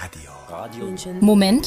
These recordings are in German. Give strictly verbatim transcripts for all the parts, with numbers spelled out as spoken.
Moment.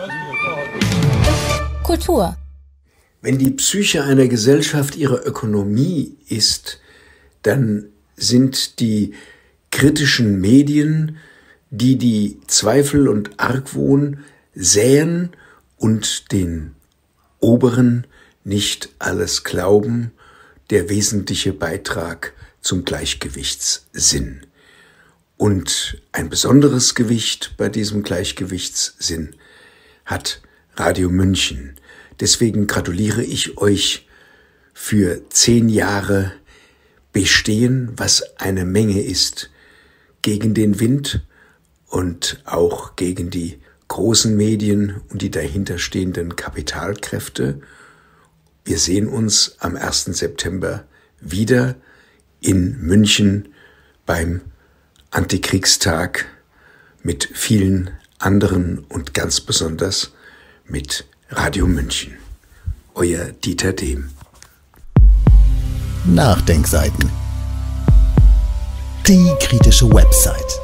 Kultur. Wenn die Psyche einer Gesellschaft ihre Ökonomie ist, dann sind die kritischen Medien, die die Zweifel und Argwohn säen und den Oberen nicht alles glauben, der wesentliche Beitrag zum Gleichgewichtssinn. Und ein besonderes Gewicht bei diesem Gleichgewichtssinn hat Radio München. Deswegen gratuliere ich euch für zehn Jahre Bestehen, was eine Menge ist, gegen den Wind und auch gegen die großen Medien und die dahinterstehenden Kapitalkräfte. Wir sehen uns am ersten September wieder in München beim Antikriegstag mit vielen anderen und ganz besonders mit Radio München. Euer Dieter Dehm. Nachdenkseiten. Die kritische Website.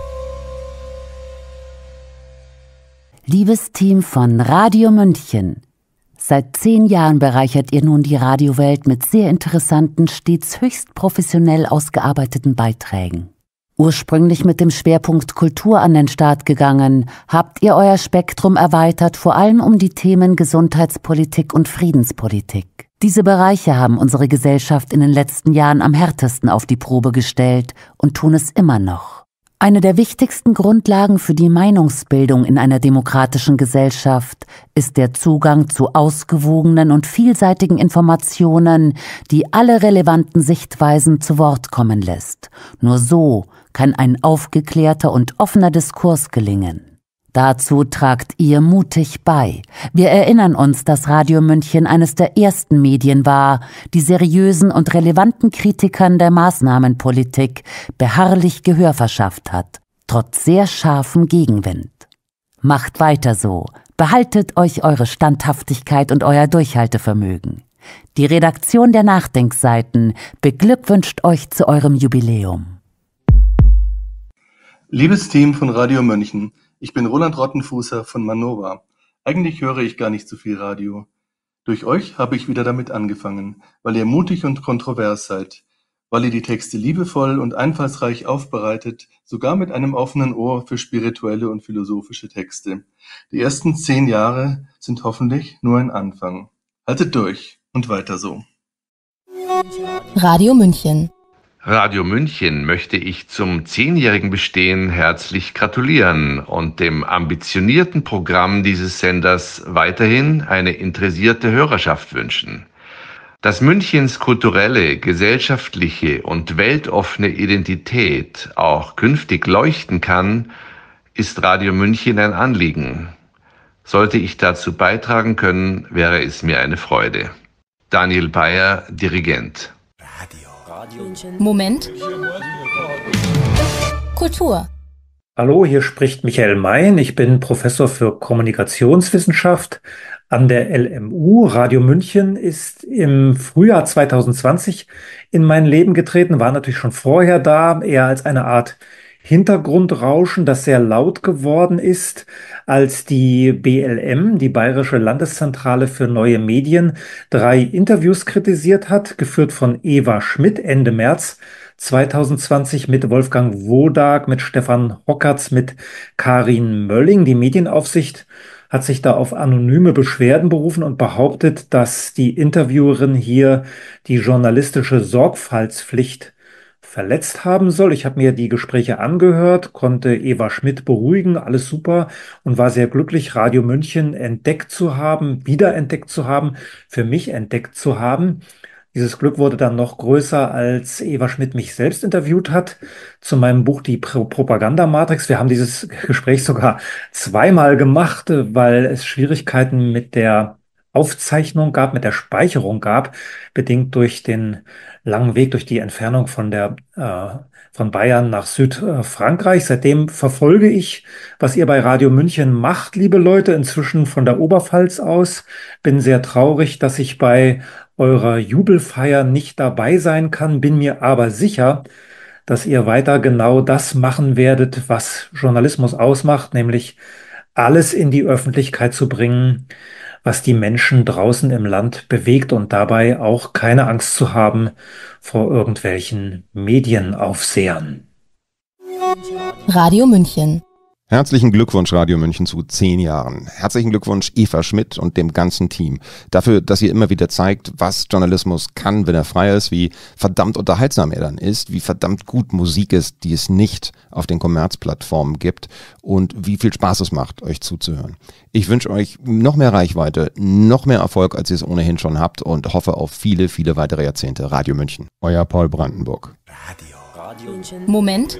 Liebes Team von Radio München, seit zehn Jahren bereichert ihr nun die Radiowelt mit sehr interessanten, stets höchst professionell ausgearbeiteten Beiträgen. Ursprünglich mit dem Schwerpunkt Kultur an den Start gegangen, habt ihr euer Spektrum erweitert, vor allem um die Themen Gesundheitspolitik und Friedenspolitik. Diese Bereiche haben unsere Gesellschaft in den letzten Jahren am härtesten auf die Probe gestellt und tun es immer noch. Eine der wichtigsten Grundlagen für die Meinungsbildung in einer demokratischen Gesellschaft ist der Zugang zu ausgewogenen und vielseitigen Informationen, die alle relevanten Sichtweisen zu Wort kommen lässt. Nur so kann ein aufgeklärter und offener Diskurs gelingen. Dazu tragt ihr mutig bei. Wir erinnern uns, dass Radio München eines der ersten Medien war, die seriösen und relevanten Kritikern der Maßnahmenpolitik beharrlich Gehör verschafft hat, trotz sehr scharfem Gegenwind. Macht weiter so, behaltet euch eure Standhaftigkeit und euer Durchhaltevermögen. Die Redaktion der Nachdenkseiten beglückwünscht euch zu eurem Jubiläum. Liebes Team von Radio München, ich bin Roland Rottenfußer von Manova. Eigentlich höre ich gar nicht so viel Radio. Durch euch habe ich wieder damit angefangen, weil ihr mutig und kontrovers seid, weil ihr die Texte liebevoll und einfallsreich aufbereitet, sogar mit einem offenen Ohr für spirituelle und philosophische Texte. Die ersten zehn Jahre sind hoffentlich nur ein Anfang. Haltet durch und weiter so. Radio München. Radio München möchte ich zum zehnjährigen Bestehen herzlich gratulieren und dem ambitionierten Programm dieses Senders weiterhin eine interessierte Hörerschaft wünschen. Dass Münchens kulturelle, gesellschaftliche und weltoffene Identität auch künftig leuchten kann, ist Radio München ein Anliegen. Sollte ich dazu beitragen können, wäre es mir eine Freude. Daniel Bayer, Dirigent. Moment. Kultur. Hallo, hier spricht Michael Mein. Ich bin Professor für Kommunikationswissenschaft an der L M U. Radio München ist im Frühjahr zwanzig zwanzig in mein Leben getreten, war natürlich schon vorher da, eher als eine Art Hintergrundrauschen, das sehr laut geworden ist, als die B L M, die Bayerische Landeszentrale für neue Medien, drei Interviews kritisiert hat, geführt von Eva Schmidt Ende März zwanzig zwanzig mit Wolfgang Wodak, mit Stefan Hockertz, mit Karin Mölling. Die Medienaufsicht hat sich da auf anonyme Beschwerden berufen und behauptet, dass die Interviewerin hier die journalistische Sorgfaltspflicht verletzt haben soll. Ich habe mir die Gespräche angehört, konnte Eva Schmidt beruhigen, alles super und war sehr glücklich, Radio München entdeckt zu haben, wiederentdeckt zu haben, für mich entdeckt zu haben. Dieses Glück wurde dann noch größer, als Eva Schmidt mich selbst interviewt hat zu meinem Buch Die Pro- Propagandamatrix. Wir haben dieses Gespräch sogar zweimal gemacht, weil es Schwierigkeiten mit der Aufzeichnung gab, mit der Speicherung gab, bedingt durch den langen Weg, durch die Entfernung von der äh, von Bayern nach Südfrankreich. Seitdem verfolge ich, was ihr bei Radio München macht, liebe Leute, inzwischen von der Oberpfalz aus. Bin sehr traurig, dass ich bei eurer Jubelfeier nicht dabei sein kann, bin mir aber sicher, dass ihr weiter genau das machen werdet, was Journalismus ausmacht, nämlich alles in die Öffentlichkeit zu bringen, was die Menschen draußen im Land bewegt und dabei auch keine Angst zu haben vor irgendwelchen Medienaufsehern. Radio München. Herzlichen Glückwunsch, Radio München, zu zehn Jahren. Herzlichen Glückwunsch, Eva Schmidt und dem ganzen Team. Dafür, dass ihr immer wieder zeigt, was Journalismus kann, wenn er frei ist, wie verdammt unterhaltsam er dann ist, wie verdammt gut Musik ist, die es nicht auf den Kommerzplattformen gibt und wie viel Spaß es macht, euch zuzuhören. Ich wünsche euch noch mehr Reichweite, noch mehr Erfolg, als ihr es ohnehin schon habt und hoffe auf viele, viele weitere Jahrzehnte. Radio München. Euer Paul Brandenburg. Radio. Radio. Moment.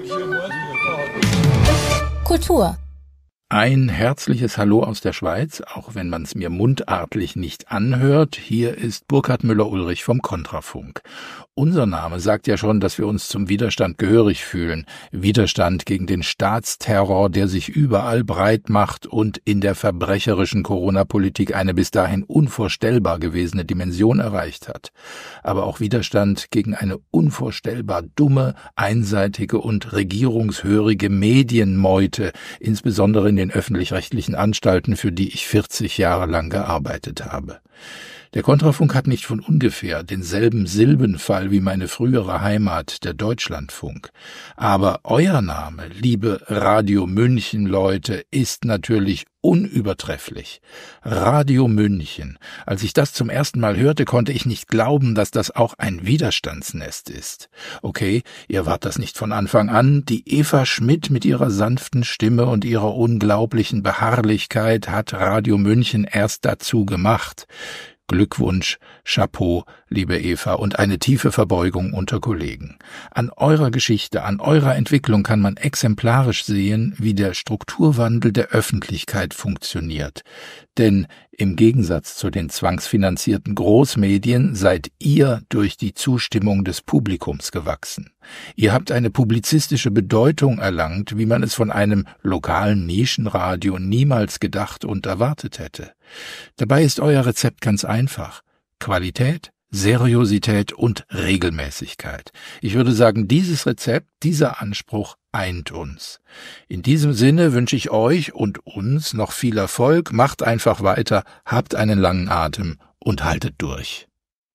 Kultur. Ein herzliches Hallo aus der Schweiz, auch wenn man es mir mundartlich nicht anhört. Hier ist Burkhard Müller-Ulrich vom Kontrafunk. Unser Name sagt ja schon, dass wir uns zum Widerstand gehörig fühlen. Widerstand gegen den Staatsterror, der sich überall breit macht und in der verbrecherischen Corona-Politik eine bis dahin unvorstellbar gewesene Dimension erreicht hat. Aber auch Widerstand gegen eine unvorstellbar dumme, einseitige und regierungshörige Medienmeute, insbesondere in den öffentlich-rechtlichen Anstalten, für die ich vierzig Jahre lang gearbeitet habe. Der Kontrafunk hat nicht von ungefähr denselben Silbenfall wie meine frühere Heimat, der Deutschlandfunk. Aber euer Name, liebe Radio München Leute, ist natürlich unübertrefflich. Radio München. Als ich das zum ersten Mal hörte, konnte ich nicht glauben, dass das auch ein Widerstandsnest ist. Okay, ihr wart das nicht von Anfang an. Die Eva Schmidt mit ihrer sanften Stimme und ihrer unglaublichen Beharrlichkeit hat Radio München erst dazu gemacht. Glückwunsch, Chapeau, liebe Eva, und eine tiefe Verbeugung unter Kollegen. An eurer Geschichte, an eurer Entwicklung kann man exemplarisch sehen, wie der Strukturwandel der Öffentlichkeit funktioniert. Denn im Gegensatz zu den zwangsfinanzierten Großmedien seid ihr durch die Zustimmung des Publikums gewachsen. Ihr habt eine publizistische Bedeutung erlangt, wie man es von einem lokalen Nischenradio niemals gedacht und erwartet hätte. Dabei ist euer Rezept ganz einfach. Qualität, Seriosität und Regelmäßigkeit. Ich würde sagen, dieses Rezept, dieser Anspruch eint uns. In diesem Sinne wünsche ich euch und uns noch viel Erfolg, macht einfach weiter, habt einen langen Atem und haltet durch.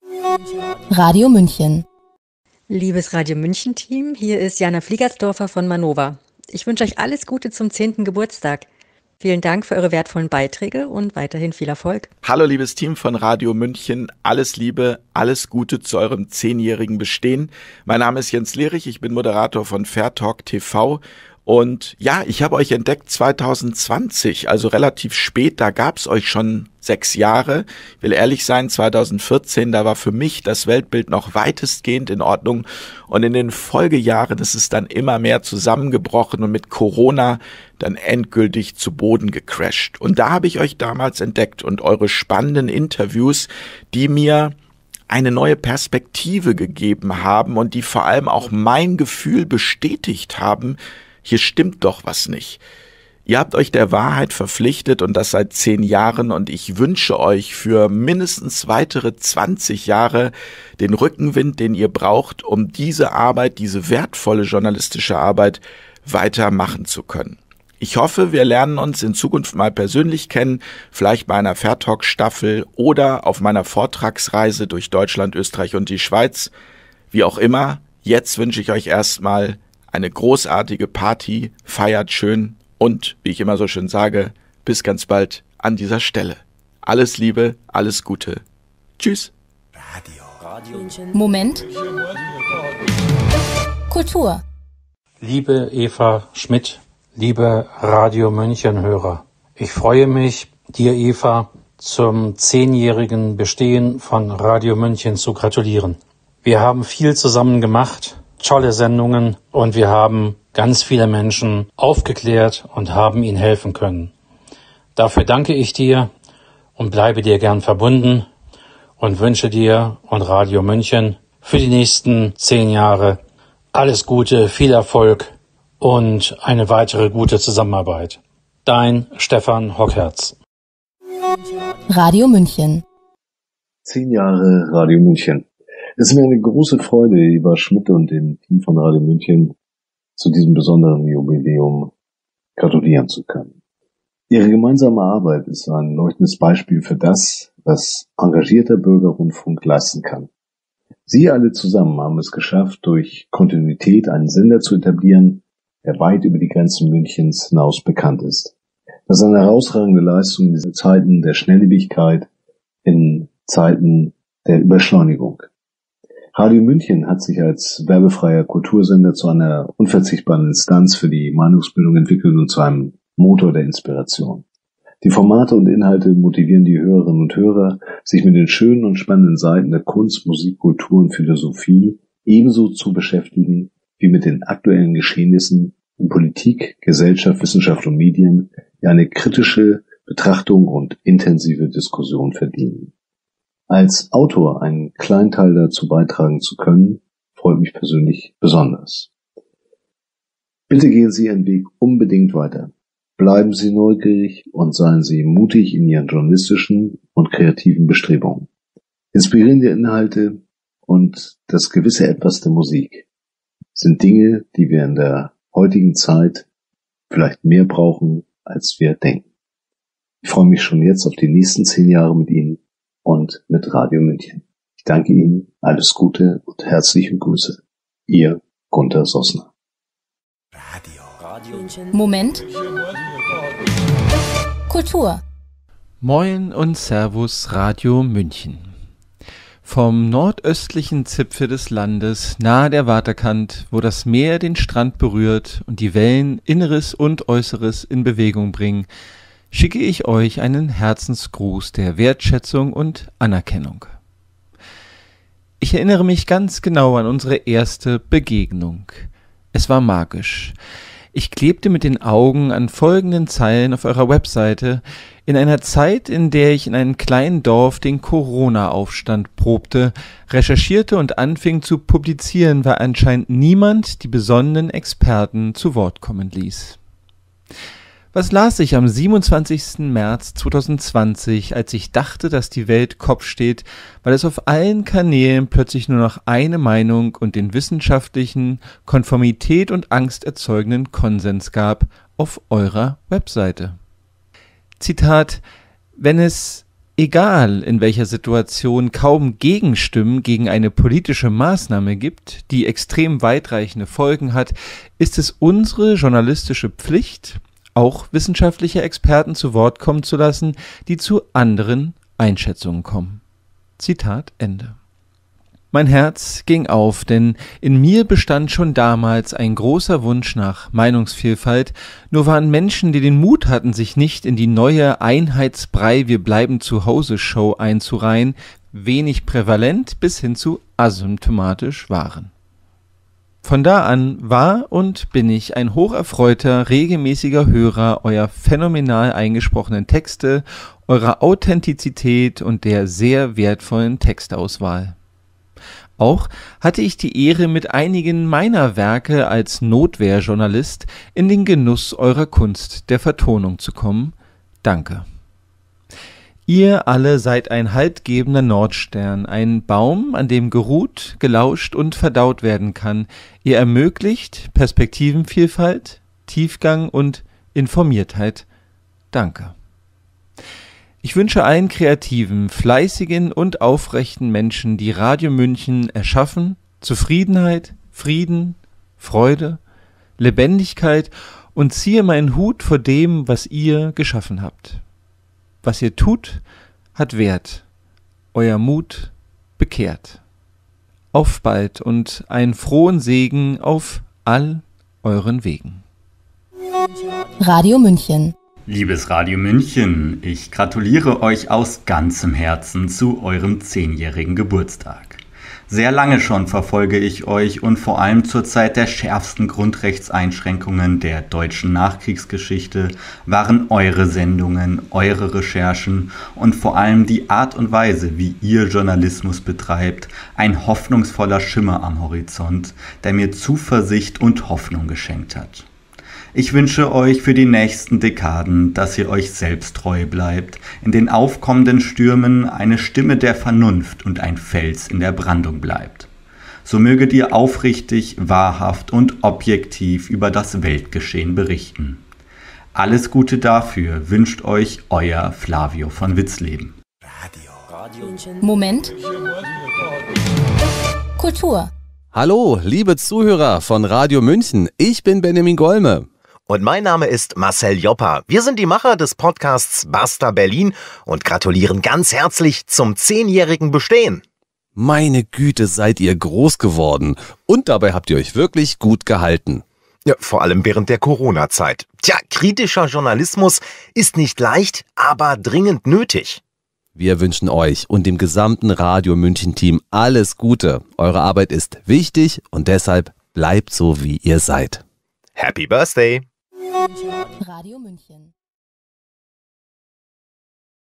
Radio München. Liebes Radio München-Team, hier ist Jana Fliegersdorfer von Manova. Ich wünsche euch alles Gute zum zehnten Geburtstag. Vielen Dank für eure wertvollen Beiträge und weiterhin viel Erfolg. Hallo liebes Team von Radio München, alles Liebe, alles Gute zu eurem zehnjährigen Bestehen. Mein Name ist Jens Lehrich, ich bin Moderator von Fair Talk T V. Und ja, ich habe euch entdeckt zwanzig zwanzig, also relativ spät, da gab's euch schon sechs Jahre. Ich will ehrlich sein, zwanzig vierzehn, da war für mich das Weltbild noch weitestgehend in Ordnung. Und in den Folgejahren ist es dann immer mehr zusammengebrochen und mit Corona dann endgültig zu Boden gecrasht. Und da habe ich euch damals entdeckt und eure spannenden Interviews, die mir eine neue Perspektive gegeben haben und die vor allem auch mein Gefühl bestätigt haben, hier stimmt doch was nicht. Ihr habt euch der Wahrheit verpflichtet und das seit zehn Jahren und ich wünsche euch für mindestens weitere zwanzig Jahre den Rückenwind, den ihr braucht, um diese Arbeit, diese wertvolle journalistische Arbeit weitermachen zu können. Ich hoffe, wir lernen uns in Zukunft mal persönlich kennen, vielleicht bei einer Fair Talk Staffel oder auf meiner Vortragsreise durch Deutschland, Österreich und die Schweiz. Wie auch immer, jetzt wünsche ich euch erstmal eine großartige Party, feiert schön und, wie ich immer so schön sage, bis ganz bald an dieser Stelle. Alles Liebe, alles Gute. Tschüss. Radio. Radio. Moment. Kultur. Liebe Eva Schmidt, liebe Radio München-Hörer, ich freue mich, dir Eva zum zehnjährigen Bestehen von Radio München zu gratulieren. Wir haben viel zusammen gemacht, tolle Sendungen und wir haben ganz viele Menschen aufgeklärt und haben ihnen helfen können. Dafür danke ich dir und bleibe dir gern verbunden und wünsche dir und Radio München für die nächsten zehn Jahre alles Gute, viel Erfolg und eine weitere gute Zusammenarbeit. Dein Stefan Hockherz. Radio München. Zehn Jahre Radio München. Es ist mir eine große Freude, Eva Schmidt und dem Team von Radio München zu diesem besonderen Jubiläum gratulieren zu können. Ihre gemeinsame Arbeit ist ein leuchtendes Beispiel für das, was engagierter Bürgerrundfunk leisten kann. Sie alle zusammen haben es geschafft, durch Kontinuität einen Sender zu etablieren, der weit über die Grenzen Münchens hinaus bekannt ist. Das ist eine herausragende Leistung in diesen Zeiten der Schnelllebigkeit, in Zeiten der Überschleunigung. Radio München hat sich als werbefreier Kultursender zu einer unverzichtbaren Instanz für die Meinungsbildung entwickelt und zu einem Motor der Inspiration. Die Formate und Inhalte motivieren die Hörerinnen und Hörer, sich mit den schönen und spannenden Seiten der Kunst, Musik, Kultur und Philosophie ebenso zu beschäftigen wie mit den aktuellen Geschehnissen in Politik, Gesellschaft, Wissenschaft und Medien, die eine kritische Betrachtung und intensive Diskussion verdienen. Als Autor einen kleinen Teil dazu beitragen zu können, freut mich persönlich besonders. Bitte gehen Sie Ihren Weg unbedingt weiter. Bleiben Sie neugierig und seien Sie mutig in Ihren journalistischen und kreativen Bestrebungen. Inspirierende Inhalte und das gewisse Etwas der Musik sind Dinge, die wir in der heutigen Zeit vielleicht mehr brauchen, als wir denken. Ich freue mich schon jetzt auf die nächsten zehn Jahre mit Ihnen und mit Radio München. Ich danke Ihnen, alles Gute und herzliche Grüße. Ihr Gunter Sossner. Moment. Kultur. Moin und Servus Radio München. Vom nordöstlichen Zipfel des Landes, nahe der Waterkant, wo das Meer den Strand berührt und die Wellen Inneres und Äußeres in Bewegung bringen, schicke ich euch einen Herzensgruß der Wertschätzung und Anerkennung. Ich erinnere mich ganz genau an unsere erste Begegnung. Es war magisch. Ich klebte mit den Augen an folgenden Zeilen auf eurer Webseite in einer Zeit, in der ich in einem kleinen Dorf den Corona-Aufstand probte, recherchierte und anfing zu publizieren, weil anscheinend niemand die besonnenen Experten zu Wort kommen ließ. Was las ich am siebenundzwanzigsten März zweitausendzwanzig, als ich dachte, dass die Welt Kopf steht, weil es auf allen Kanälen plötzlich nur noch eine Meinung und den wissenschaftlichen, Konformität und Angst erzeugenden Konsens gab auf eurer Webseite? Zitat: Wenn es, egal in welcher Situation, kaum Gegenstimmen gegen eine politische Maßnahme gibt, die extrem weitreichende Folgen hat, ist es unsere journalistische Pflicht, auch wissenschaftliche Experten zu Wort kommen zu lassen, die zu anderen Einschätzungen kommen. Zitat Ende. Mein Herz ging auf, denn in mir bestand schon damals ein großer Wunsch nach Meinungsvielfalt, nur waren Menschen, die den Mut hatten, sich nicht in die neue Einheitsbrei-Wir-bleiben-zu-Hause-Show einzureihen, wenig prävalent bis hin zu asymptomatisch waren. Von da an war und bin ich ein hocherfreuter, regelmäßiger Hörer eurer phänomenal eingesprochenen Texte, eurer Authentizität und der sehr wertvollen Textauswahl. Auch hatte ich die Ehre, mit einigen meiner Werke als Notwehrjournalist in den Genuss eurer Kunst der Vertonung zu kommen. Danke. Ihr alle seid ein haltgebender Nordstern, ein Baum, an dem geruht, gelauscht und verdaut werden kann. Ihr ermöglicht Perspektivenvielfalt, Tiefgang und Informiertheit. Danke. Ich wünsche allen kreativen, fleißigen und aufrechten Menschen, die Radio München erschaffen, Zufriedenheit, Frieden, Freude, Lebendigkeit und ziehe meinen Hut vor dem, was ihr geschaffen habt. Was ihr tut, hat Wert. Euer Mut bekehrt. Auf bald und einen frohen Segen auf all euren Wegen. Radio München. Liebes Radio München, ich gratuliere euch aus ganzem Herzen zu eurem zehnjährigen Geburtstag. Sehr lange schon verfolge ich euch und vor allem zur Zeit der schärfsten Grundrechtseinschränkungen der deutschen Nachkriegsgeschichte waren eure Sendungen, eure Recherchen und vor allem die Art und Weise, wie ihr Journalismus betreibt, ein hoffnungsvoller Schimmer am Horizont, der mir Zuversicht und Hoffnung geschenkt hat. Ich wünsche euch für die nächsten Dekaden, dass ihr euch selbst treu bleibt, in den aufkommenden Stürmen eine Stimme der Vernunft und ein Fels in der Brandung bleibt. So möget ihr aufrichtig, wahrhaft und objektiv über das Weltgeschehen berichten. Alles Gute dafür wünscht euch euer Flavio von Witzleben. Moment. Kultur. Hallo, liebe Zuhörer von Radio München. Ich bin Benjamin Golme. Und mein Name ist Marcel Joppa. Wir sind die Macher des Podcasts Basta Berlin und gratulieren ganz herzlich zum zehnjährigen Bestehen. Meine Güte, seid ihr groß geworden. Und dabei habt ihr euch wirklich gut gehalten. Ja, vor allem während der Corona-Zeit. Tja, kritischer Journalismus ist nicht leicht, aber dringend nötig. Wir wünschen euch und dem gesamten Radio München-Team alles Gute. Eure Arbeit ist wichtig und deshalb bleibt so, wie ihr seid. Happy Birthday! Radio München.